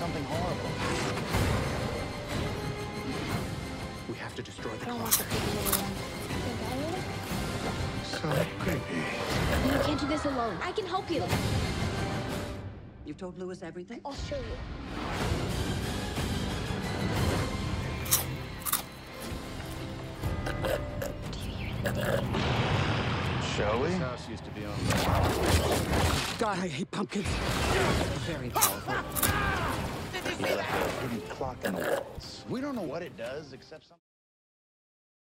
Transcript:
something horrible. We have to destroy the clock. So creepy. You can't do this alone. I can help you. You've told Lewis everything? I'll show you. Do you hear them digging? Shall we? This house used to be on. God, I hate pumpkins. Very powerful. He left a hidden clock in the walls. We don't know what it does, except something.